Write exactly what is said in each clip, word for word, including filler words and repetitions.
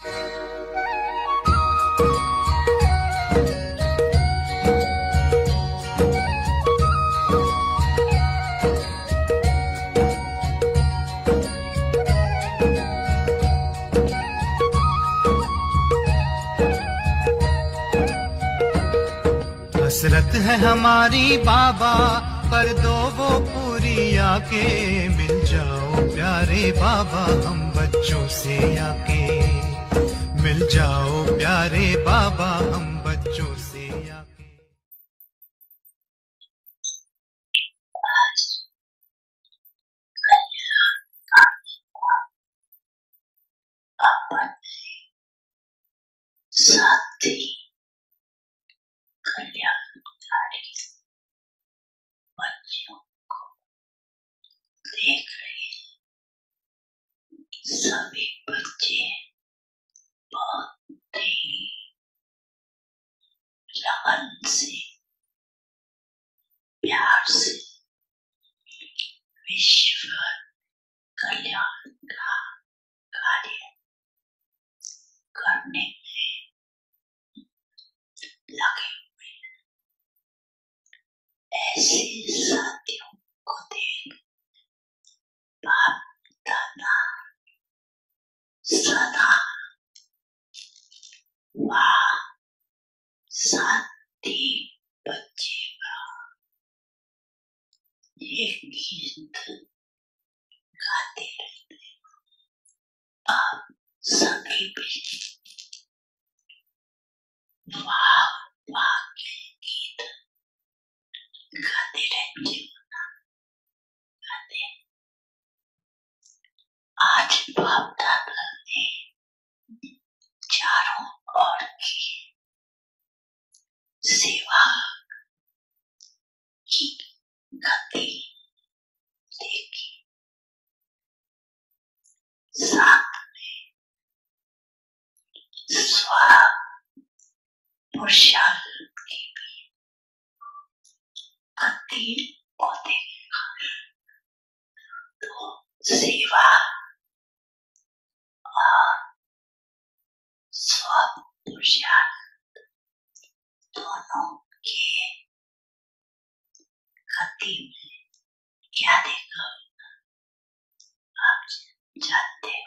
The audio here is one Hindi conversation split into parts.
हसरत है हमारी बाबा, कर दो वो पूरी आके। मिल जाओ प्यारे बाबा हम बच्चों से आके। मिल जाओ प्यारे बाबा हम बच्चों से आके। साथी कल्याणकारी बच्चों को देख रहे हैं। सभी बच्चे बहुत ही लगन से, प्यार से विश्व कल्याण का कार्य करने में लगे हुए हैं। ऐसे साथियों को देख बाप दादा सदा वाह साथी बच्चे का ये गीत गाते रहते हैं। आप सभी भी वाह वाह के गीत गाते रहते हो ना? गाते। आज बाप दादा ने चारों ओर की सेवा की गति देखी। साथ में स्व पुरुषार्थ की भी गति को देखा। तो सेवा और स्व पुरुषार्थ दोनों के गति में क्या देखा आप जानते हो?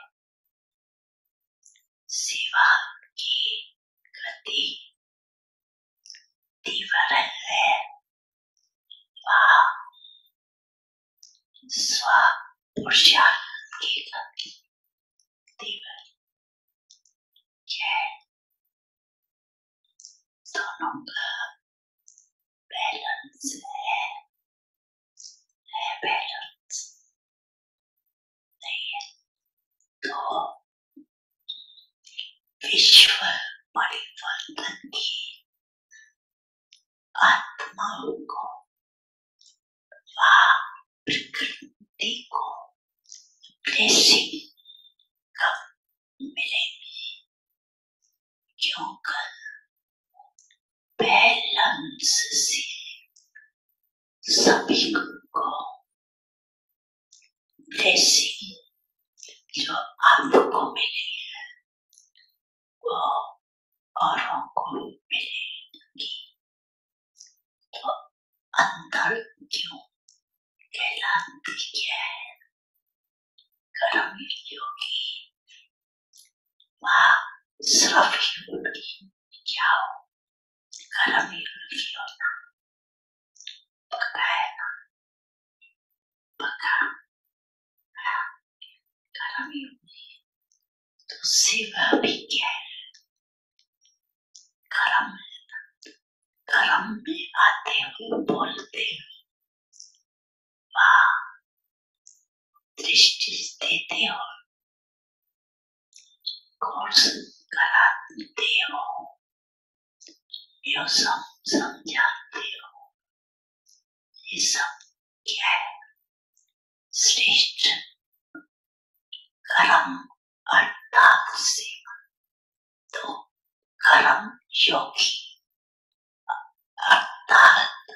सेवा की गति तीव्र है, वह स्व पुरुषार्थ की गति तीव्र है। दोनों का बैलेंस है, है बैलेंस नहीं है तो विश्व परिवर्तन की आत्माओं को व प्रकृति को ब्लेसिंग कब मिलेगी? क्योंकि बैलेंस से सभी को ब्लेसिंग जो आपको मिली है वो औरों को मिलेगी। तो अंदर क्यों कहलाती क्या है? कर्म योगी वह सिर्फ योगी क्या हो? कर्म योगी होना पक्का है ना? पक्का कर्म योगी। तो सेवा भी क्या है? कर्म कर्म में आते हुए बोलते हुए वह दृष्टि देते हो, कोर्स कराते हो, यो सब समझाते हो। ये सब क्या है? श्रेष्ठ कर्म अर्थात सेवा। तो कर्म योगी अर्थात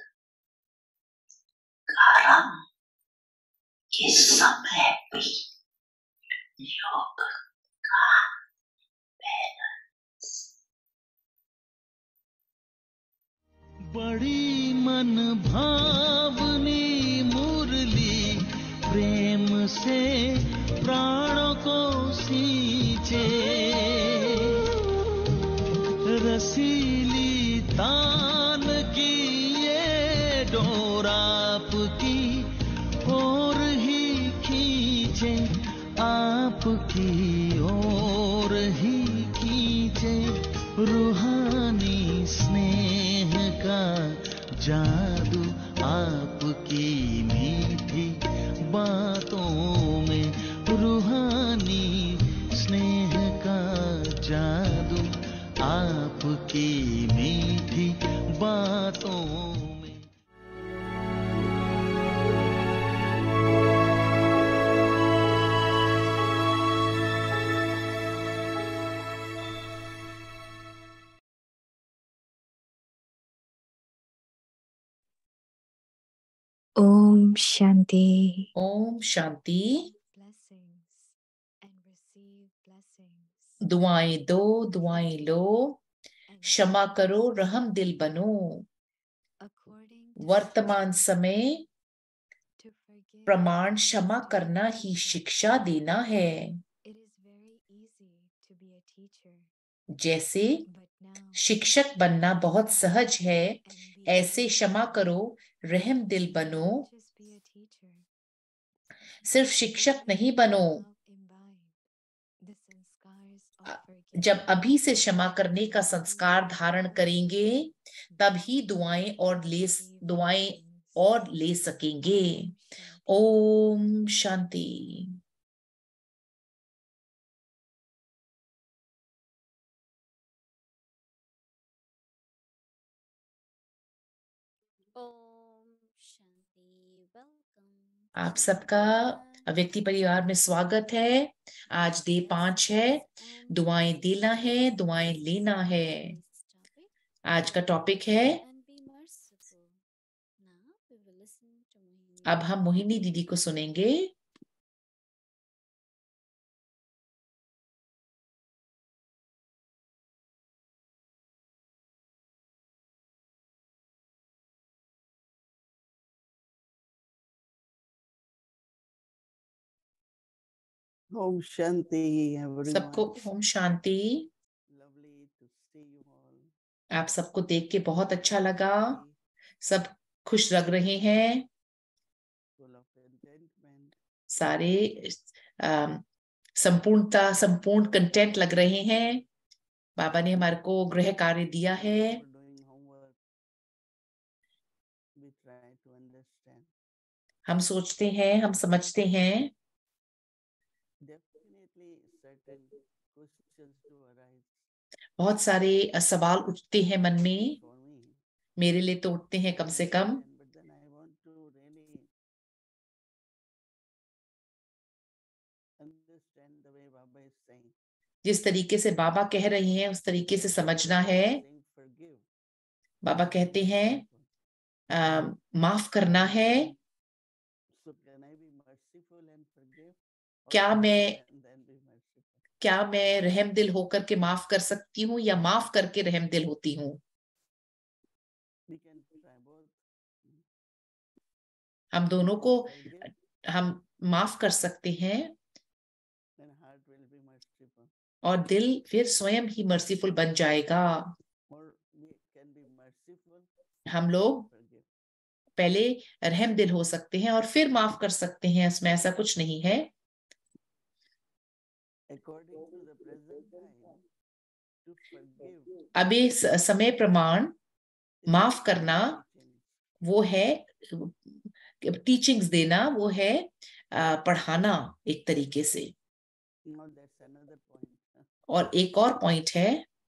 कर्म के समय भी योग का बड़ी मन भावनी मुरली प्रेम से प्राणों को सींचे, रसीली तान की ये डोर आपकी ओर ही खींचे, आपकी ओर ही खींचे, रूहानी स्नेह का जादू आपकी मीठी बातों में, रूहानी स्नेह का जादू आपकी मीठी बातों में। ओम शांति। ओम शांति। Blessings and receive blessings. दुआएं दो, दुआएं लो, क्षमा करो, रहम दिल बनो। According to वर्तमान समय to forgive, प्रमाण क्षमा करना ही शिक्षा देना है। it is very easy to be a teacher, जैसे but now शिक्षक बनना बहुत सहज है, and be ऐसे क्षमा करो, रहम दिल बनो। not just be a teacher, सिर्फ शिक्षक नहीं बनो। now imbibe the sanskars of forgiveness. जब अभी से क्षमा करने का संस्कार धारण करेंगे, तभी दुआएं और ले दुआएं और ले सकेंगे। ओम शांति। ओम शांति। वेलकम। आप सबका व्यक्ति परिवार में स्वागत है। आज डे पांच है। दुआएं देना है, दुआएं लेना है। आज का टॉपिक है। अब हम मोहिनी दीदी को सुनेंगे। ओम शांति everyone. सबको Om Shanti. Lovely to see you all. आप सबको देख के बहुत अच्छा लगा। सब खुश लग रहे हैं। Full of contentment. सारे संपूर्णता संपूर्ण कंटेंट लग रहे हैं। बाबा ने हमारे को गृह कार्य दिया है। For doing homework. We try to understand. हम सोचते हैं, हम समझते हैं। Definitely certain questions to arise. बहुत सारे सवाल उठते हैं मन में। For me. मेरे लिए तो उठते हैं कम से कम। But then I want to really understand the way Baba is saying. जिस तरीके से बाबा कह रहे हैं उस तरीके से समझना है। Saying forgive. बाबा कहते हैं आ, माफ करना है। So can I be merciful and forgive? क्या मैं And then be merciful. क्या मैं रहम दिल होकर के माफ कर सकती हूँ या माफ करके रहम दिल होती हूँ? We can try both. हम दोनों को Forgive हम माफ कर सकते हैं and heart will be merciful. और दिल फिर स्वयं ही मर्सीफुल बन जाएगा। Or we can be merciful. हम लोग Forgive. पहले रहम दिल हो सकते हैं और फिर माफ कर सकते हैं। इसमें ऐसा कुछ नहीं है। According to the present time, to forgive. अभी समय प्रमाण माफ करना वो है टीचिंग्स देना, वो है पढ़ाना एक तरीके से। No, that's another point. और एक और पॉइंट है।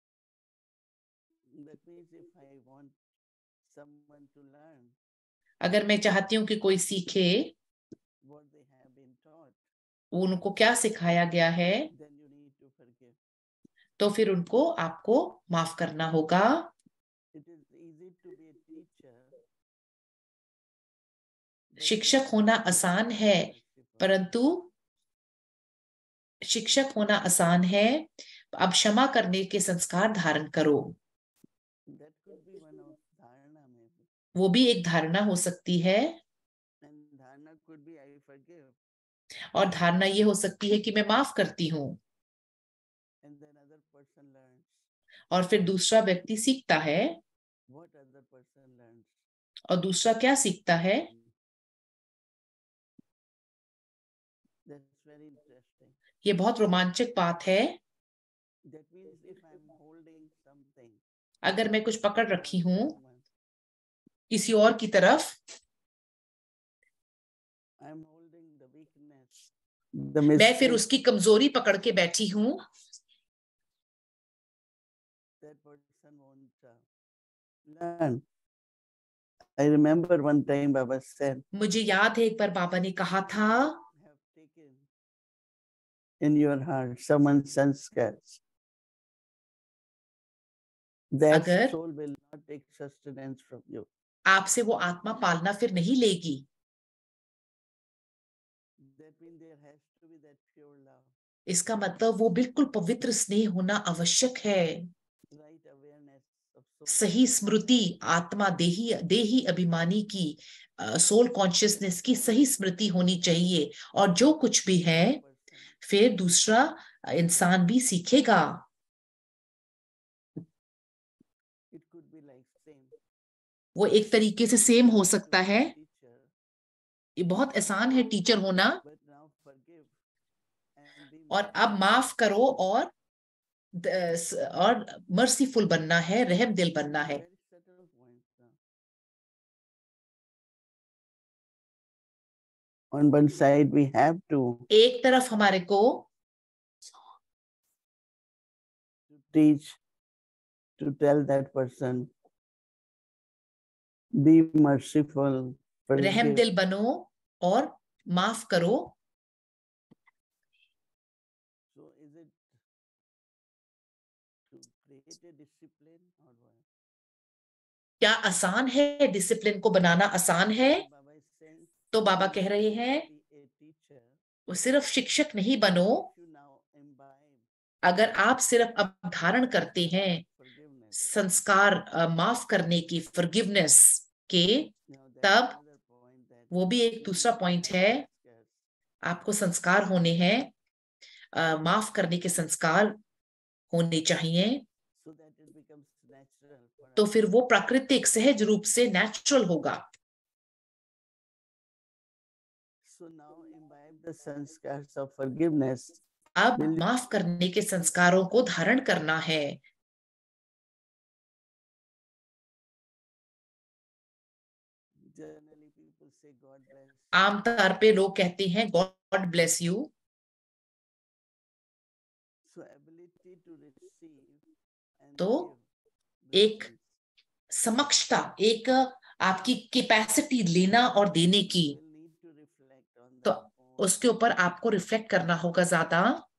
That means if I want someone to learn अगर मैं चाहती हूँ कि कोई सीखे what they have been taught, उनको क्या सिखाया गया है, then you need to forgive. तो फिर उनको आपको माफ करना होगा। It is easy to be a teacher. शिक्षक होना आसान है, परंतु शिक्षक होना आसान है। अब क्षमा करने के संस्कार धारण करो। That could be one of dharana वो भी एक धारणा हो सकती है, And dharana could be I forgive. और धारणा ये हो सकती है कि मैं माफ करती हूँ, And then other person learns. और फिर दूसरा व्यक्ति सीखता है, What other person learns? और दूसरा क्या सीखता है? That's very interesting. ये बहुत रोमांचक बात है। That means if I'm holding something, अगर मैं कुछ पकड़ रखी हूँ someone, किसी और की तरफ, I'm holding the weakness, the मैं फिर mistake उसकी कमजोरी पकड़ के बैठी हूँ, that person won't uh, learn. I remember one time Baba said, मुझे याद है एक बार बाबा ने कहा था, have taken in your heart someone's sanskars. That अगर soul will not take sustenance from you. आपसे वो आत्मा पालना फिर नहीं लेगी। That means there has to be that pure love, इसका मतलब वो बिल्कुल पवित्र स्नेह होना आवश्यक है, right awareness of soul. सही स्मृति, आत्मा देही देही अभिमानी की, सोल कॉन्शियसनेस की सही स्मृति होनी चाहिए, और जो कुछ भी है Person. फिर दूसरा इंसान भी सीखेगा। It could be like same. वो एक तरीके से सेम हो सकता है। Teacher, ये बहुत आसान है टीचर होना, but now forgive and be और अब माफ करो और द- और मर्सीफुल बनना है, रहम दिल बनना है। very subtle point. uh. On one side, we have to एक तरफ हमारे को to teach, to tell that person, be merciful, रहम forgive. दिल बनो और माफ करो। So is it to create a discipline or what? क्या आसान है? डिसिप्लिन को बनाना आसान है? Baba is saying, तो बाबा कह रहे हैं, be a teacher. वो सिर्फ शिक्षक नहीं बनो। If you now imbibe अगर आप सिर्फ अब धारण करते हैं forgiveness, संस्कार अ, माफ करने की, फॉरगिवनेस के, you know, that's तब another point that वो भी एक दूसरा पॉइंट है, scares. आपको संस्कार होने हैं, अ, माफ करने के संस्कार होने चाहिए, So that it becomes natural for तो us. फिर वो प्राकृतिक सहज रूप से नेचुरल होगा। So now imbibe the sanskars of forgiveness. अब Will- माफ करने के संस्कारों को धारण करना है। Generally, people say God bless. आमतौर पे लोग कहते हैं God bless you. So ability to receive and तो give एक blessings समक्षता, एक आपकी कैपेसिटी लेना और देने की, will need to reflect on तो that own. उसके ऊपर आपको रिफ्लेक्ट करना होगा ज्यादा।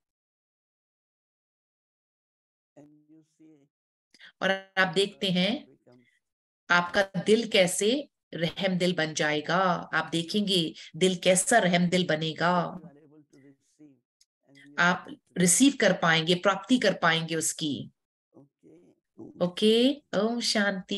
And you see और आप देखते your हैं heart becomes आपका दिल कैसे रहम दिल बन जाएगा। आप देखेंगे दिल कैसा रहम दिल बनेगा। you are able to receive and you आप are able to रिसीव कर पाएंगे, प्राप्ति कर पाएंगे उसकी। okay. Okay, Om Shanti.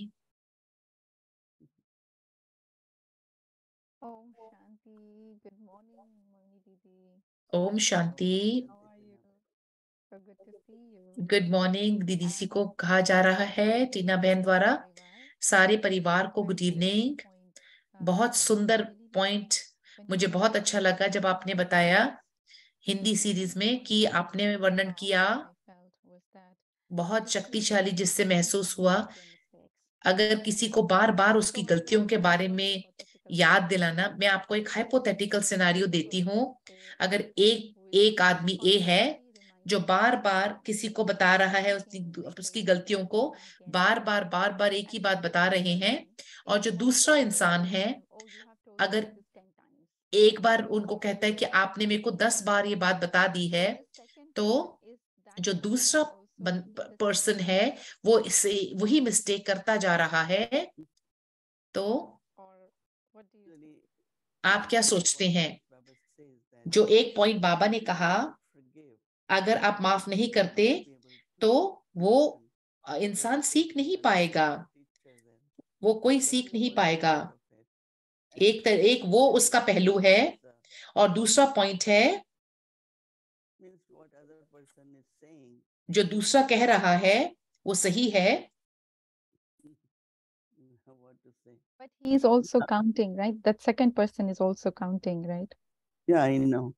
Om Shanti. Good morning, Moni Didi. Om Shanti. How are you? So good to see you. Good morning didi सी को कहा जा रहा है टीना बहन द्वारा। सारे परिवार को गुड इवनिंग। बहुत सुंदर पॉइंट, मुझे बहुत अच्छा लगा जब आपने बताया हिंदी सीरीज में कि आपने वर्णन किया, बहुत शक्तिशाली जिससे महसूस हुआ। अगर किसी को बार बार उसकी गलतियों के बारे में याद दिलाना, मैं आपको एक हाइपोथेटिकल सिनेरियो देती हूँ। अगर एक एक आदमी ए है जो बार बार किसी को बता रहा है उसकी उसकी गलतियों को, बार बार बार बार एक ही बात बता रहे हैं, और जो दूसरा इंसान है अगर एक बार उनको कहता है कि आपने मेरे को दस बार ये बात बता दी है, तो जो दूसरा पर्सन है वो इसे वही मिस्टेक करता जा रहा है। तो Really, आप क्या सोचते हैं? Baba says that जो एक पॉइंट बाबा ने कहा, forgive, अगर आप माफ नहीं करते be able to तो वो listen. इंसान सीख नहीं पाएगा। Teacher then. वो कोई सीख नहीं पाएगा। एक तर, एक वो उसका पहलू है, और दूसरा पॉइंट है means what other person is saying. जो दूसरा कह रहा है वो सही है, What to say? But he is also counting, right? That second person is also counting, right? Yeah, I know.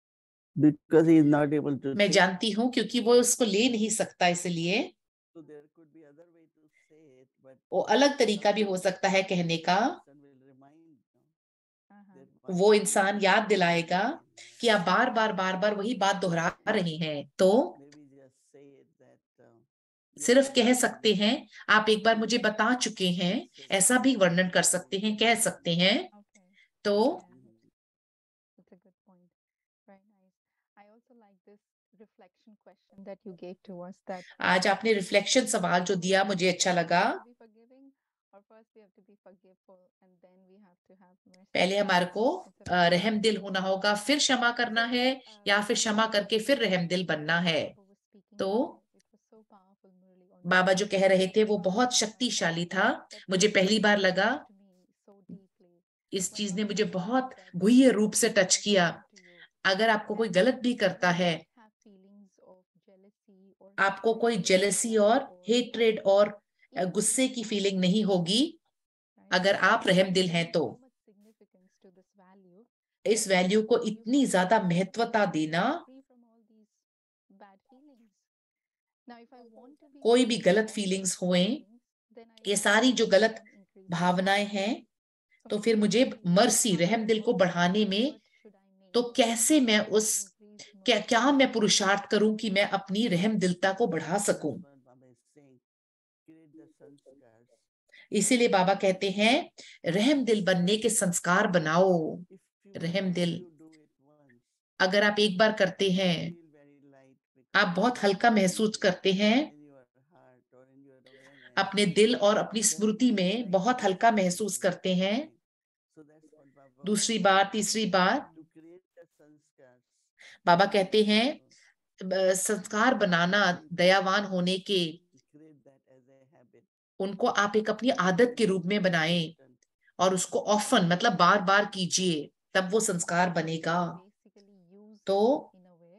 Because he is not able to मैं say. जानती हूँ, क्योंकि वो उसको ले नहीं सकता, इसलिए So there could be other way to say it, but वो अलग तरीका भी हो सकता है कहने का। person will remind, no, Uh-huh. that वो why इंसान you याद say दिलाएगा again. कि आप बार बार बार बार वही बात दोहरा रहे हैं। तो Maybe just say it that, uh, you सिर्फ told कह me सकते that हैं, आप एक बार मुझे बता चुके हैं, ऐसा भी वर्णन कर सकते हैं, कह सकते हैं। Okay. तो Yeah, that's a good point. Very nice. I also like this reflection question that you gave to us, that आज आपने रिफ्लेक्शन सवाल जो दिया मुझे अच्छा लगा। to be forgiving, or first we have to be forgiveful and then we have to have mercy. पहले हमारे को It's a अ, रहम दिल होना होगा, फिर क्षमा करना है, या फिर क्षमा करके फिर रहम दिल बनना है। Baba was speaking तो about. It was so powerful, Murli, on बाबा जो कह रहे थे वो Baba बहुत was शक्तिशाली highlighting था। that मुझे this पहली बार लगा, touched me so deeply. इस When चीज one ने मुझे person बहुत that गुह्य रूप से does टच किया। something to you, अगर आपको कोई and गलत भी करता you है, don't have feelings of jealousy or आपको कोई hatred जेलसी or- और or हेट्रेड और अ, even गुस्से की resentment, फीलिंग नहीं होगी, right? अगर आप रहम दिल There हैं is तो। so much significance to this value इस that वैल्यू को you इतनी have to ज्यादा be महत्वता देना, free from all these bad feelings. Now, if I want to be कोई भी free from गलत all these फीलिंग्स bad हुए, feelings, then I ये have सारी to जो work गलत on increasing भावनाएं mercy. हैं, So तो my फिर मुझे question is, मर्सी, how रहम दिल को what बढ़ाने में, effort should I make तो कैसे मैं to उस increase क्या mercy? क्या मैं पुरुषार्थ करूं कि मैं अपनी रहम दिलता को बढ़ा सकूं। that's what Baba is saying. Create the sanskars. इसीलिए बाबा कहते हैं रहम दिल बनने के संस्कार बनाओ। If you रहम once दिल you do it once, अगर आप एक बार करते you हैं, feel very light because आप बहुत you हल्का are महसूस करते हैं, in your heart or in your awareness. अपने दिल और अपनी Then स्मृति you में like बहुत to हल्का do महसूस things करते हैं। again. So that's what Baba दूसरी was बात, saying. तीसरी बात, To create the sanskars. Baba to कहते हैं people, अ, संस्कार बनाना, you can दयावान होने के, create that as a habit. उनको आप एक अपनी आदत के रूप में बनाएं, Often. और उसको ऑफन मतलब बार बार कीजिए, तब वो संस्कार बनेगा। Basically use तो it in a way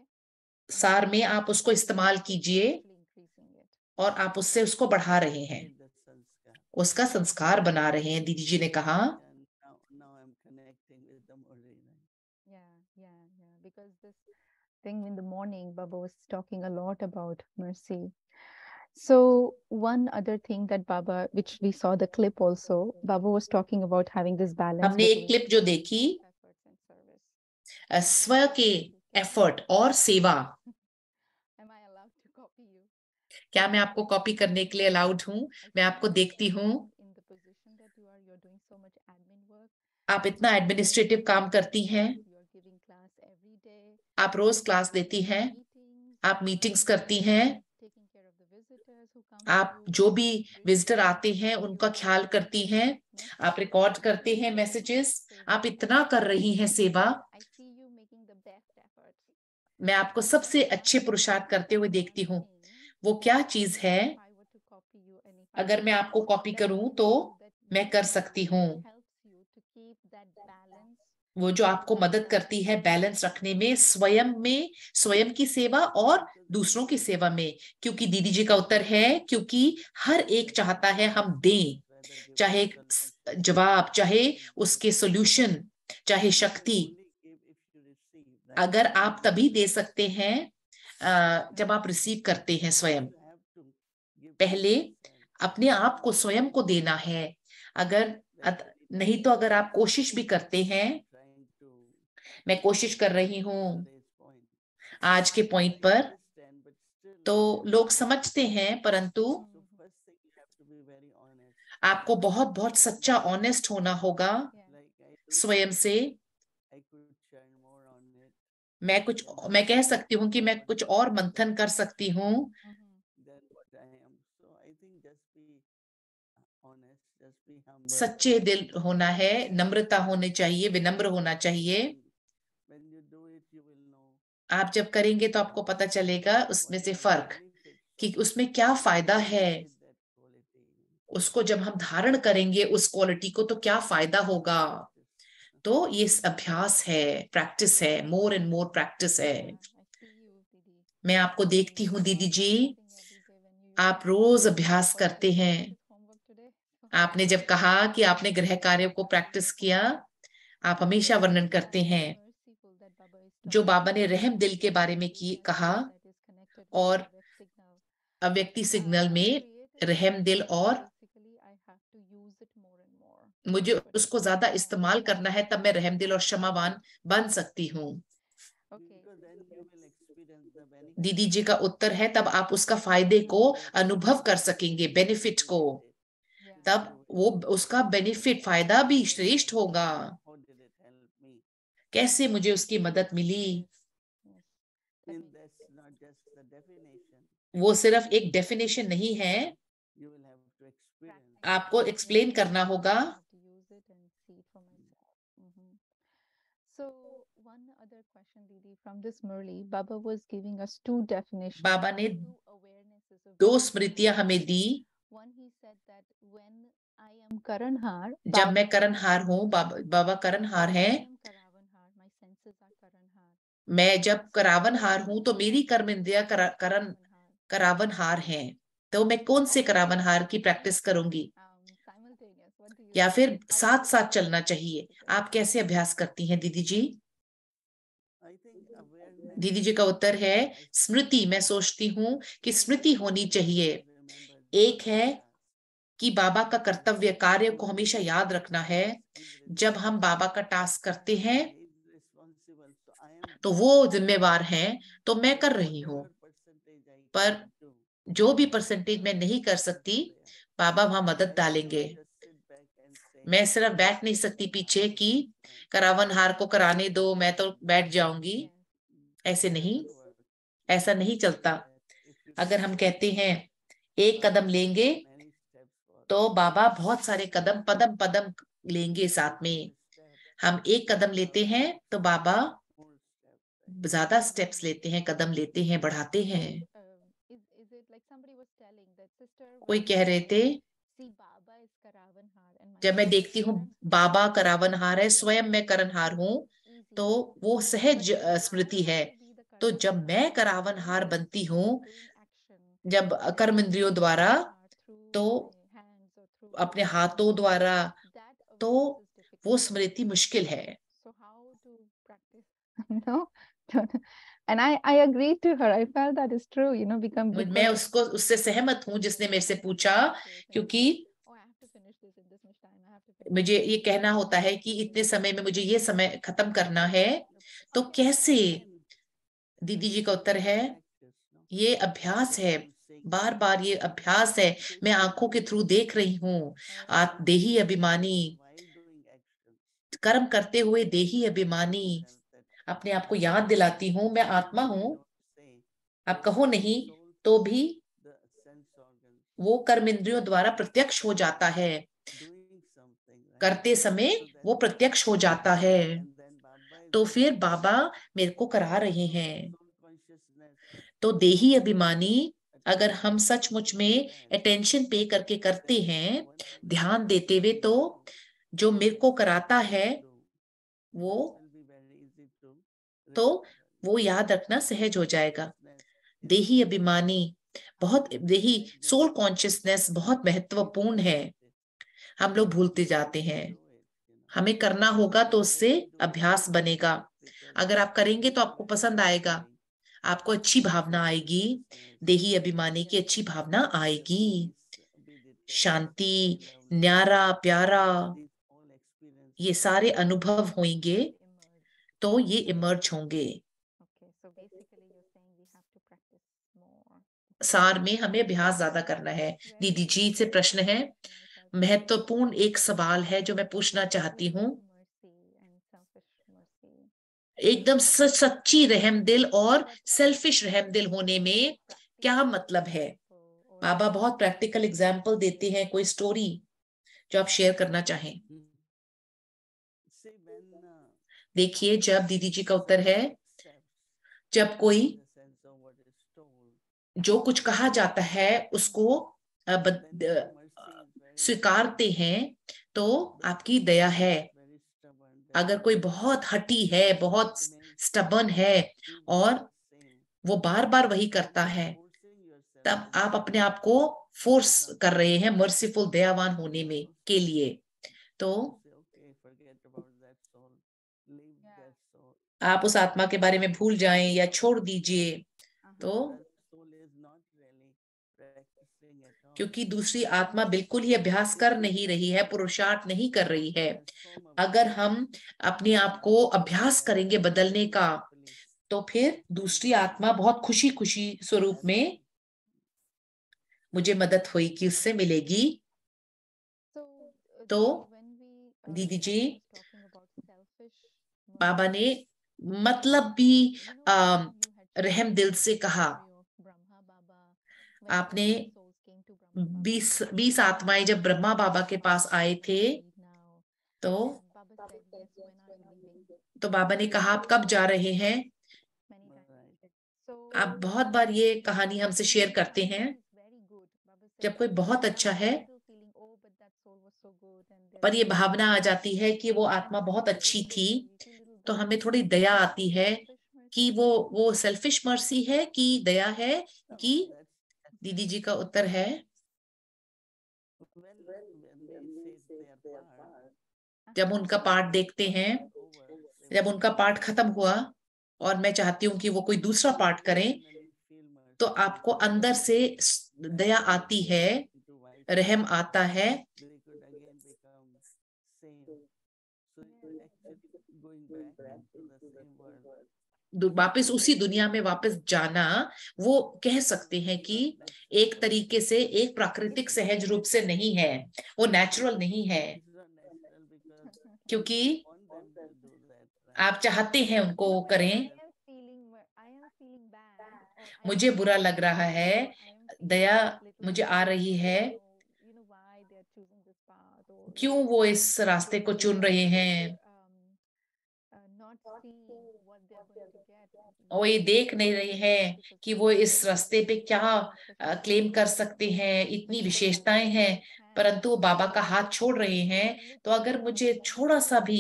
सार में आप उसको इस्तेमाल कीजिए, actually increasing it. और आप उससे उसको बढ़ा रहे हैं, Create the sanskar. उसका संस्कार बना रहे हैं। दीदी जी ने कहा, And now, now I'm connecting with the Murli. Yeah, yeah, yeah. Because this thing in the morning, Baba was talking a lot about mercy. So one other thing that Baba, which we saw the clip also, Baba was talking about having this balance हमने एक between क्लिप जो देखी, efforts and service. अ, स्व के एफर्ट और सेवा। Am I allowed to copy you? क्या मैं आपको कॉपी करने के लिए अलाउड हूँ? I मैं see आपको you देखती हूँ, in the position that you are, you're doing so much admin work. आप इतना एडमिनिस्ट्रेटिव काम करती हैं, You're giving class every day. आप रोज क्लास देती हैं, Meetings, आप मीटिंग्स करती हैं, taking care of the visitors who come आप to you. जो भी विजिटर आते हैं उनका ख्याल करती हैं, आप रिकॉर्ड करते हैं मैसेजेस, आप इतना कर रही हैं सेवा। I see you making the best efforts. मैं आपको सबसे अच्छे पुरुषार्थ करते हुए देखती हूँ। वो क्या चीज है, If I were to copy you and if I अगर मैं आपको कॉपी that करूं you तो do, that मैं you कर do, सकती हूँ, helps you to keep that balance. वो जो आपको मदद करती है बैलेंस रखने में, स्वयं में, स्वयं की सेवा और दूसरों की सेवा में। क्योंकि दीदी जी का उत्तर है, क्योंकि हर एक चाहता है हम दें, चाहे जवाब, चाहे उसके सॉल्यूशन, चाहे शक्ति। अगर आप तभी दे सकते हैं अ, जब आप रिसीव करते हैं स्वयं। पहले अपने आप को, स्वयं को देना है। अगर अत- नहीं तो अगर आप कोशिश भी करते हैं, मैं कोशिश कर रही हूं आज के पॉइंट पर, तो लोग समझते हैं, परंतु आपको बहुत बहुत सच्चा ऑनेस्ट होना होगा स्वयं से। मैं कुछ मैं कह सकती हूँ कि मैं कुछ और मंथन कर सकती हूँ। सच्चे दिल होना है, नम्रता होनी चाहिए, विनम्र होना चाहिए। आप जब करेंगे तो आपको पता चलेगा उसमें से फर्क, कि उसमें क्या फायदा है, उसको जब हम धारण करेंगे उस क्वालिटी को, तो क्या फायदा होगा। तो ये अभ्यास है, प्रैक्टिस है, मोर एंड मोर प्रैक्टिस है। मैं आपको देखती हूँ दीदी जी, आप रोज अभ्यास करते हैं। आपने जब कहा कि आपने गृह कार्यों को प्रैक्टिस किया, आप हमेशा वर्णन करते हैं जो बाबा ने रहम दिल के बारे में की कहा, और अव्यक्ति सिग्नल में रहम दिल, और मुझे उसको ज्यादा इस्तेमाल करना है, तब मैं रहम दिल और क्षमावान बन सकती हूँ। दीदी जी का उत्तर है, तब आप उसका फायदे को अनुभव कर सकेंगे, बेनिफिट को, तब वो उसका बेनिफिट फायदा भी श्रेष्ठ होगा। कैसे मुझे उसकी मदद मिली, वो सिर्फ एक डेफिनेशन नहीं है, आपको एक्सप्लेन करना होगा। बाबा ने दो स्मृतियां हमें दी। जब मैं करणहार हूँ, बाबा बाबा करणहार है, मैं जब करावनहार हूं तो मेरी कर्म इंद्रिया करा, करण करावनहार हैं। तो मैं कौन से करावनहार की प्रैक्टिस करूंगी, या फिर साथ साथ चलना चाहिए। आप कैसे अभ्यास करती हैं दीदी जी? दीदी जी का उत्तर है स्मृति। मैं सोचती हूँ कि स्मृति होनी चाहिए। एक है कि बाबा का कर्तव्य कार्य को हमेशा याद रखना है। जब हम बाबा का टास्क करते हैं तो वो जिम्मेवार हैं, तो मैं कर रही हूँ, पर जो भी परसेंटेज मैं नहीं कर सकती, बाबा वहां मदद डालेंगे। मैं सिर्फ बैठ नहीं सकती पीछे कि करावनहार को कराने दो, मैं तो बैठ जाऊंगी। ऐसे नहीं, ऐसा नहीं चलता। अगर हम कहते हैं एक कदम लेंगे, तो बाबा बहुत सारे कदम पदम पदम लेंगे साथ में। हम एक कदम लेते हैं तो बाबा ज्यादा स्टेप्स लेते हैं, कदम लेते हैं, बढ़ाते हैं। कोई कह रहे थे, जब मैं देखती हूँ बाबा करावनहार है, स्वयं मैं करणहार हूँ, तो वो सहज स्मृति है। तो जब मैं करावनहार बनती हूँ, जब कर्म इंद्रियों द्वारा, तो अपने हाथों द्वारा, तो वो स्मृति मुश्किल है। No, and I I agreed to her. I felt that is true, you know, become because मैं उसको उससे सहमत हूँ जिसने मेरे से पूछा, क्योंकि मुझे ये कहना होता है कि इतने समय में मुझे ये समय खत्म करना है। तो कैसे? दीदी जी का उत्तर है ये अभ्यास है, बार बार ये अभ्यास है। मैं आंखों के थ्रू देख रही हूँ, आप देही अभिमानी, कर्म करते हुए देही अभिमानी, अपने आप को याद दिलाती हूँ मैं आत्मा हूँ। आप कहो नहीं तो भी वो कर्म इंद्रियों द्वारा प्रत्यक्ष हो जाता है, करते समय वो प्रत्यक्ष हो जाता है। तो फिर बाबा मेरे को करा रहे हैं। तो देही अभिमानी, अगर हम सचमुच में अटेंशन पे करके करते हैं, ध्यान देते हुए, तो जो मेरे को कराता है वो तो वो याद रखना सहज हो जाएगा। देही अभिमानी बहुत, देही सोल कॉन्शियसनेस बहुत महत्वपूर्ण है। हम लोग भूलते जाते हैं। हमें करना होगा तो उससे अभ्यास बनेगा। अगर आप करेंगे तो आपको पसंद आएगा, आपको अच्छी भावना आएगी, देही अभिमानी की अच्छी भावना आएगी। शांति, न्यारा, प्यारा, ये सारे अनुभव होंगे, तो ये इमर्ज होंगे। सार में हमें अभ्यास ज्यादा करना है। दीदी जी से प्रश्न है, महत्वपूर्ण एक सवाल है जो मैं पूछना चाहती हूँ। एकदम सच्ची रहम दिल और सेल्फिश रहम दिल होने में क्या मतलब है? बाबा बहुत प्रैक्टिकल एग्जाम्पल देते हैं। कोई स्टोरी जो आप शेयर करना चाहें? देखिए, जब दीदी जी का उत्तर है, जब कोई जो कुछ कहा जाता है उसको स्वीकारते हैं तो आपकी दया है। अगर कोई बहुत हठी है, बहुत स्टबर्न है और वो बार बार वही करता है, तब आप अपने आप को फोर्स कर रहे हैं मर्सीफुल, दयावान होने में के लिए। तो आप उस आत्मा के बारे में भूल जाएं या छोड़ दीजिए। तो क्योंकि दूसरी आत्मा बिल्कुल ही अभ्यास कर नहीं रही है, पुरुषार्थ नहीं कर रही है। अगर हम अपने आप को अभ्यास करेंगे बदलने का, तो फिर दूसरी आत्मा बहुत खुशी खुशी स्वरूप में मुझे मदद हुई कि उससे मिलेगी। तो दीदी जी, बाबा ने मतलब भी आ, रहम दिल से कहा। आपने बीस बीस आत्माएं जब ब्रह्मा बाबा के पास आए थे, तो तो बाबा ने कहा आप कब जा रहे हैं। आप बहुत बार ये कहानी हमसे शेयर करते हैं। जब कोई बहुत अच्छा है पर ये भावना आ जाती है कि वो आत्मा बहुत अच्छी थी, तो हमें थोड़ी दया आती है कि वो वो सेल्फिश मर्सी है कि दया है। कि दीदी जी का उत्तर है जब उनका पाठ देखते हैं, जब उनका पाठ खत्म हुआ और मैं चाहती हूँ कि वो कोई दूसरा पाठ करें, तो आपको अंदर से दया आती है, रहम आता है। वापस उसी दुनिया में वापस जाना, वो कह सकते हैं कि एक तरीके से एक प्राकृतिक सहज रूप से नहीं है, वो नेचुरल नहीं है, क्योंकि आप चाहते हैं उनको करें। मुझे बुरा लग रहा है, दया मुझे आ रही है, क्यों वो इस रास्ते को चुन रहे हैं। वो ये देख नहीं रहे हैं कि वो इस रास्ते पे क्या क्लेम कर सकते हैं, इतनी विशेषताएं हैं, परंतु वो बाबा का हाथ छोड़ रहे हैं। तो अगर मुझे थोड़ा सा भी,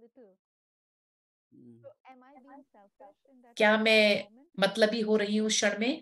क्या मैं मतलबी हो रही हूँ उस क्षण में?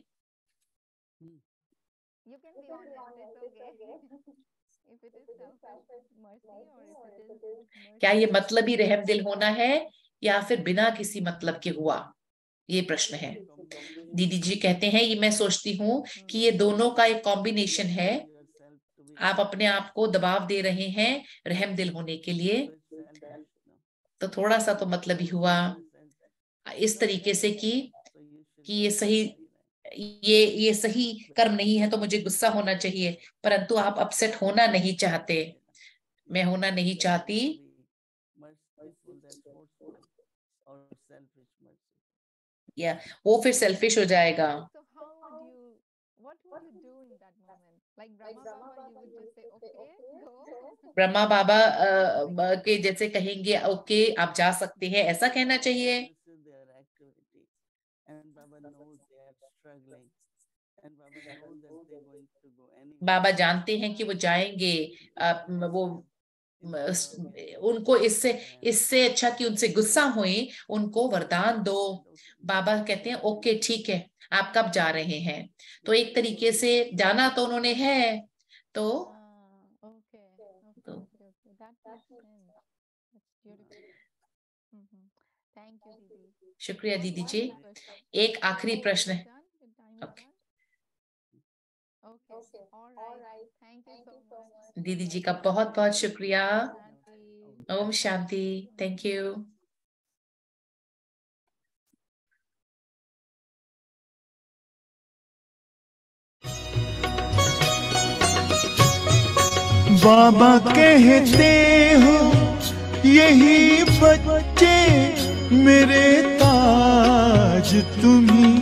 क्या ये मतलबी रहम दिल होना है या फिर बिना किसी मतलब के हुआ, ये प्रश्न है। दीदी जी कहते हैं ये मैं सोचती हूँ कि ये दोनों का एक कॉम्बिनेशन है। आप अपने आप को दबाव दे रहे हैं रहम दिल होने के लिए, तो थोड़ा सा तो मतलब ही हुआ इस तरीके से कि कि ये सही ये ये सही कर्म नहीं है, तो मुझे गुस्सा होना चाहिए, परंतु आप अपसेट होना नहीं चाहते। मैं होना नहीं चाहती। या वो फिर सेल्फिश हो जाएगा। ब्रह्मा बाबा के जैसे कहेंगे ओके आप जा सकते हैं, ऐसा कहना चाहिए। बाबा जानते हैं कि वो जाएंगे, वो उनको इससे इससे अच्छा कि उनसे गुस्सा हुए, उनको वरदान दो। बाबा कहते हैं ओके ठीक है, आप कब जा रहे हैं। तो एक तरीके से जाना तो उन्होंने है। तो, तो शुक्रिया दीदी जी। एक आखिरी प्रश्न है। ओके दीदी जी का बहुत बहुत शुक्रिया। ओम शांति। Thank you. बाबा कहते हो यही बच्चे मेरे ताज तुम्ही,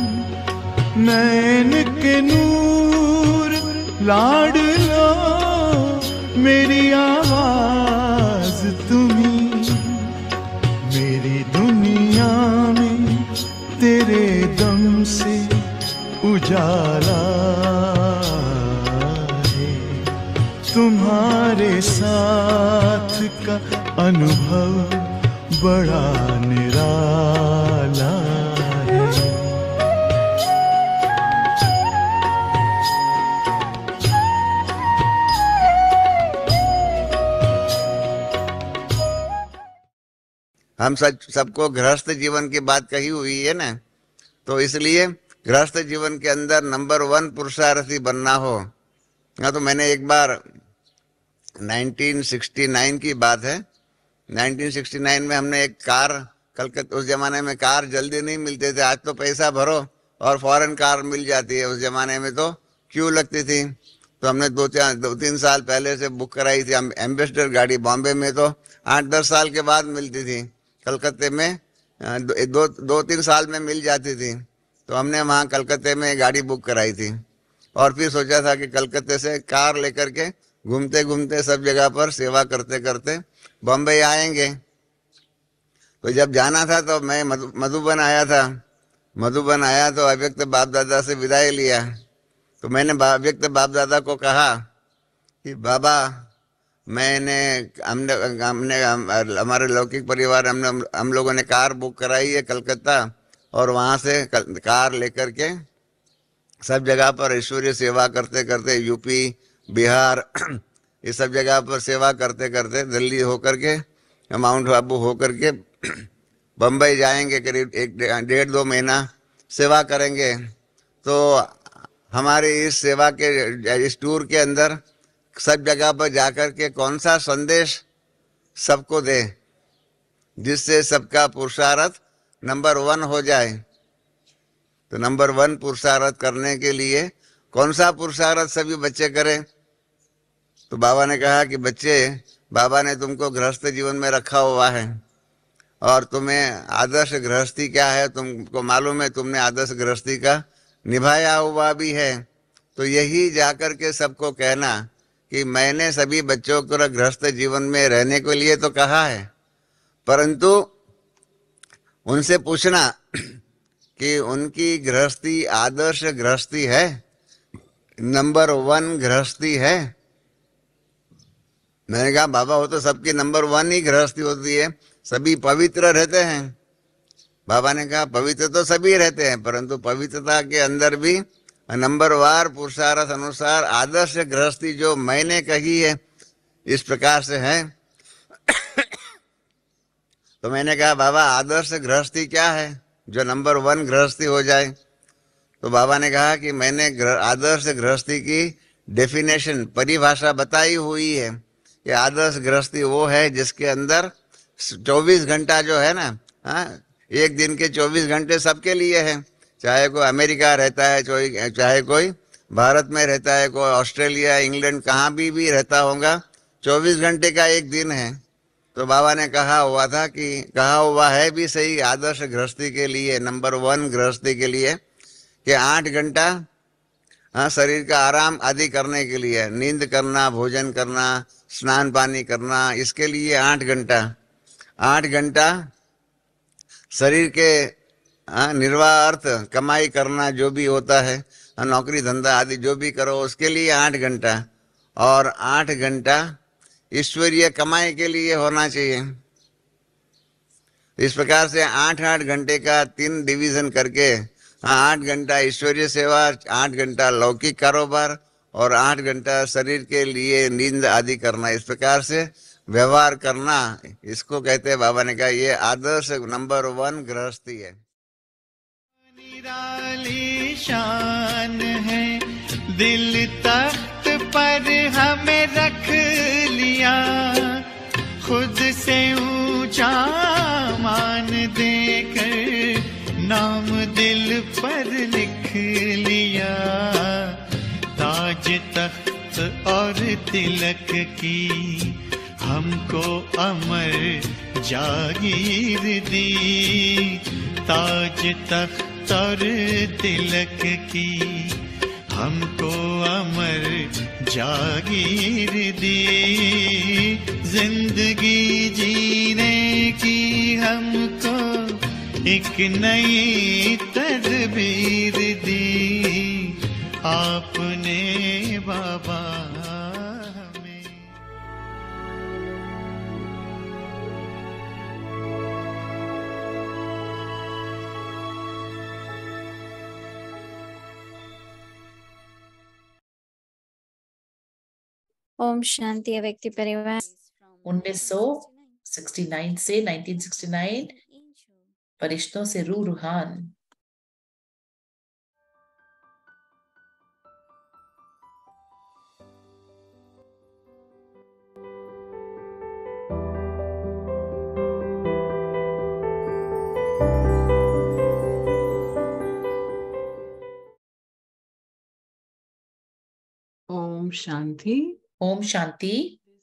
नैन के नूर लाडला मेरी आवाज तुम्ही, मेरी दुनिया में तेरे दम से उजाला है, तुम्हारे साथ का अनुभव बड़ा निराला है। हम सब सबको गृहस्थ जीवन की बात कही हुई है ना, तो इसलिए गृहस्थ जीवन के अंदर नंबर वन पुरुषार्थी बनना हो। हाँ, तो मैंने एक बार नाइनटीन सिक्सटी नाइन की बात है, नाइनटीन सिक्सटी नाइन में हमने एक कार, कलकत्ता, उस जमाने में कार जल्दी नहीं मिलते थे, आज तो पैसा भरो और फॉरेन कार मिल जाती है, उस जमाने में तो क्यू लगती थी। तो हमने दो चार दो तीन साल पहले से बुक कराई थी एम्बेसडर गाड़ी। बॉम्बे में तो आठ दस साल के बाद मिलती थी, कलकत्ते में दो, दो दो तीन साल में मिल जाती थी। तो हमने वहाँ कलकत्ते में गाड़ी बुक कराई थी और फिर सोचा था कि कलकत्ते से कार लेकर के घूमते घूमते सब जगह पर सेवा करते करते बॉम्बे आएंगे। तो जब जाना था तो मैं मधु, मधुबन आया था। मधुबन आया तो अव्यक्त बाप दादा से विदाई लिया। तो मैंने अव्यक्त बाप दादा को कहा कि बाबा, मैंने हमने हमने हमारे लौकिक परिवार हमने हम लोगों ने कार बुक कराई है कलकत्ता, और वहाँ से कार लेकर के सब जगह पर ईश्वरीय सेवा करते करते यूपी, बिहार, इस सब जगह पर सेवा करते करते दिल्ली होकर के, माउंट आबू होकर के बम्बई जाएंगे, करीब एक डेढ़ दो महीना सेवा करेंगे। तो हमारी इस सेवा के इस टूर के अंदर सब जगह पर जाकर के कौन सा संदेश सबको दे जिससे सबका पुरुषार्थ नंबर वन हो जाए। तो नंबर वन पुरुषार्थ करने के लिए कौन सा पुरुषार्थ सभी बच्चे करें। तो बाबा ने कहा कि बच्चे, बाबा ने तुमको गृहस्थ जीवन में रखा हुआ है और तुम्हें आदर्श गृहस्थी क्या है तुमको मालूम है, तुमने आदर्श गृहस्थी का निभाया हुआ भी है। तो यही जाकर के सबको कहना कि मैंने सभी बच्चों को गृहस्थ जीवन में रहने के लिए तो कहा है, परंतु उनसे पूछना कि उनकी गृहस्थी आदर्श गृहस्थी है, नंबर वन गृहस्थी है। मैंने कहा बाबा, वो तो सबकी नंबर वन ही गृहस्थी होती है, सभी पवित्र रहते हैं। बाबा ने कहा पवित्र तो सभी रहते हैं, परंतु पवित्रता के अंदर भी नंबर वार पुरुषार्थ अनुसार आदर्श गृहस्थी जो मैंने कही है इस प्रकार से है। तो मैंने कहा बाबा, आदर्श गृहस्थी क्या है जो नंबर वन गृहस्थी हो जाए। तो बाबा ने कहा कि मैंने आदर्श गृहस्थी की डेफिनेशन, परिभाषा बताई हुई है कि आदर्श गृहस्थी वो है जिसके अंदर चौबीस घंटा जो है ना, हाँ, एक दिन के चौबीस घंटे सबके लिए है, चाहे कोई अमेरिका रहता है, चाहे कोई भारत में रहता है, कोई ऑस्ट्रेलिया, इंग्लैंड, कहाँ भी भी रहता होगा, चौबीस घंटे का एक दिन है। तो बाबा ने कहा हुआ था कि कहा हुआ है भी सही आदर्श गृहस्थी के लिए, नंबर वन गृहस्थी के लिए, कि आठ घंटा हाँ शरीर का आराम आदि करने के लिए, नींद करना, भोजन करना, स्नान पानी करना, इसके लिए आठ घंटा आठ घंटा शरीर के हाँ निर्वाह अर्थ कमाई करना जो भी होता है, नौकरी धंधा आदि जो भी करो उसके लिए आठ घंटा, और आठ घंटा ईश्वरीय कमाई के लिए होना चाहिए। इस प्रकार से आठ आठ घंटे का तीन डिवीजन करके, आठ घंटा ईश्वरीय सेवा, आठ घंटा लौकिक कारोबार और आठ घंटा शरीर के लिए नींद आदि करना, इस प्रकार से व्यवहार करना, इसको कहते हैं, बाबा ने कहा ये आदर्श नंबर वन गृहस्थी है। निराली शान है, दिल तख्त पर हमें रख लिया, खुद से ऊंचा मान देकर नाम दिल पर लिख लिया। ताज तख्त और तिलक की हमको अमर जागीर दी, ताज तख्त और तिलक की हमको अमर जागीर दी, जिंदगी जीने की हमको एक नई तदबीर दी, आपने बाबा हमें ओम शांति व्यक्ति परिवार उन्नीस सौ उनहत्तर से उन्नीस सौ उनहत्तर फरिश्तों से रूह रूहान। ओम शांति। ओम शांति।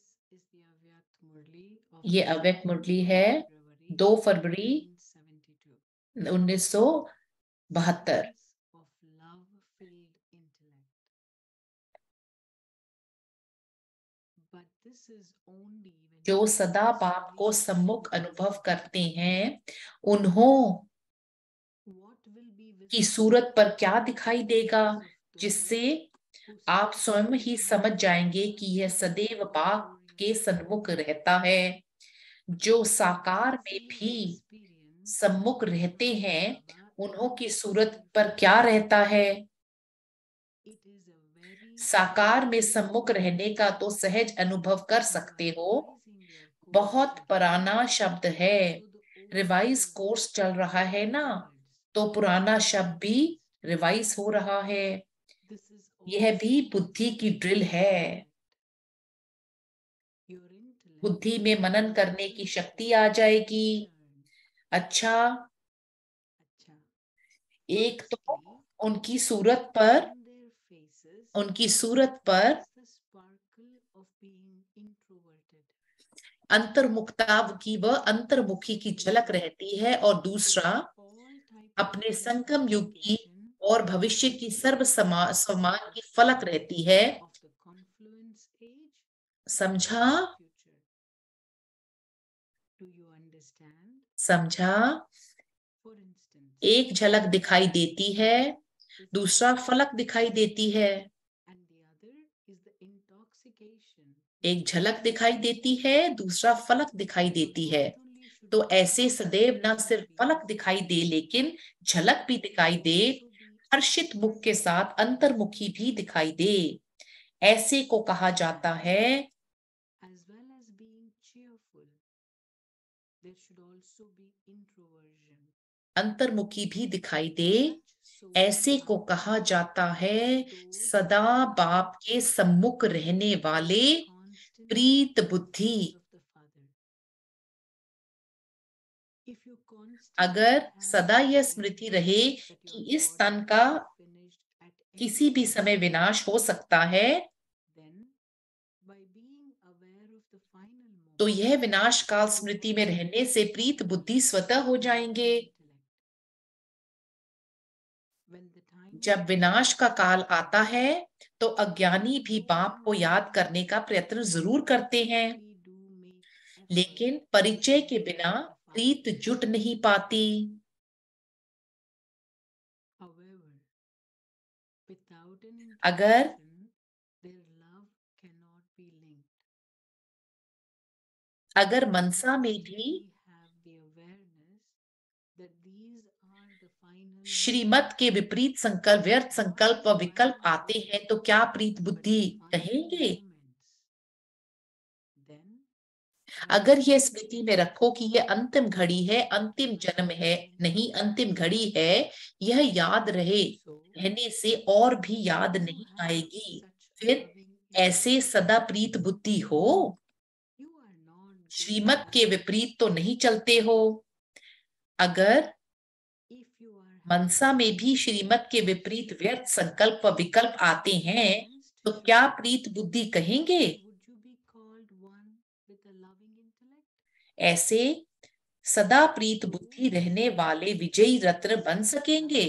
ये अव्यक्त मुरली है दो फरवरी उन्नीस सौ बहत्तर। जो सदा बाप को सम्मुख अनुभव करते हैं, उन्हों की सूरत पर क्या दिखाई देगा, जिससे आप स्वयं ही समझ जाएंगे कि यह सदैव बाप के सन्मुख रहता है। जो साकार में भी सम्मुख रहते हैं, उन्हों की सूरत पर क्या रहता है। साकार में सम्मुख रहने का तो सहज अनुभव कर सकते हो। बहुत पुराना शब्द है, रिवाइज कोर्स चल रहा है ना, तो पुराना शब्द भी रिवाइज हो रहा है। यह भी बुद्धि की ड्रिल है। बुद्धि में मनन करने की शक्ति आ जाएगी। अच्छा, एक तो उनकी सूरत पर उनकी सूरत पर अंतर्मुखता की व अंतर्मुखी की झलक रहती है, और दूसरा अपने संगम युग की और भविष्य की सर्व समा, समान की फलक रहती है। समझा? समझा? एक झलक दिखाई देती है, दूसरा फलक दिखाई देती है। एक झलक दिखाई देती है, दूसरा फलक दिखाई देती है। तो ऐसे सदैव न सिर्फ फलक दिखाई दे, लेकिन झलक भी दिखाई दे, हर्षित मुख के साथ अंतर्मुखी भी दिखाई दे। ऐसे को कहा जाता है अंतर्मुखी भी दिखाई दे, ऐसे को कहा जाता है सदा बाप के सम्मुख रहने वाले प्रीत बुद्धि। अगर सदा यह स्मृति रहे कि इस तन का किसी भी समय विनाश हो सकता है, तो यह विनाश काल स्मृति में रहने से प्रीत बुद्धि स्वतः हो जाएंगे। जब विनाश का काल आता है, तो अज्ञानी भी बाप को याद करने का प्रयत्न जरूर करते हैं, लेकिन परिचय के बिना प्रीत जुट नहीं पाती। अगर अगर मनसा में भी श्रीमत के विपरीत संकल्प, व्यर्थ संकल्प व विकल्प आते हैं, तो क्या प्रीत बुद्धि कहेंगे? अगर यह स्मृति में रखो कि यह अंतिम घड़ी है, अंतिम जन्म है, नहीं अंतिम घड़ी है, यह याद रहे, रहने से और भी याद नहीं आएगी। फिर ऐसे सदा प्रीत बुद्धि हो, श्रीमत के विपरीत तो नहीं चलते हो। अगर मनसा में भी श्रीमत के विपरीत व्यर्थ संकल्प व विकल्प आते हैं, तो क्या प्रीत बुद्धि कहेंगे? ऐसे सदा प्रीत बुद्धि रहने वाले विजयी रत्न बन सकेंगे।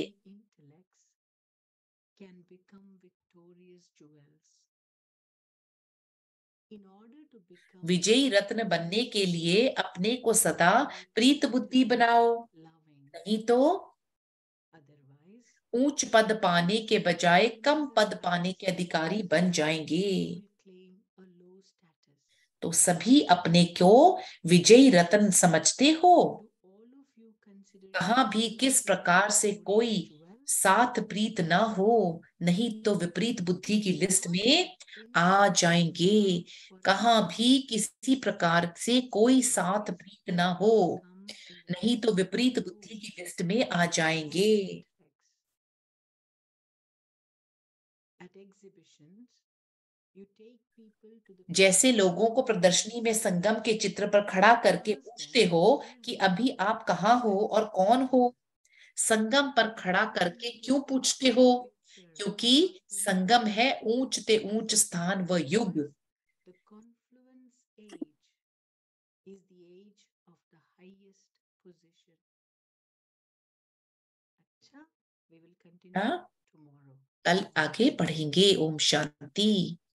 विजयी रत्न बनने के लिए अपने को सदा प्रीत बुद्धि बनाओ, नहीं तो ऊंच पद पाने के बजाय कम पद पाने के अधिकारी बन जाएंगे। तो सभी अपने को विजयी रत्न समझते हो। कहाँ भी किस प्रकार से कोई साथ प्रीत न हो, नहीं तो विपरीत बुद्धि की लिस्ट में आ जाएंगे। कहाँ भी किसी प्रकार से कोई साथ भेंट ना हो, नहीं तो विपरीत बुद्धि की लिस्ट में आ जाएंगे। जैसे लोगों को प्रदर्शनी में संगम के चित्र पर खड़ा करके पूछते हो कि अभी आप कहाँ हो और कौन हो। संगम पर खड़ा करके क्यों पूछते हो? क्योंकि संगम है ऊंच ते ऊंच स्थान व युग। हाँ? कल आगे बढ़ेंगे। ओम शांति।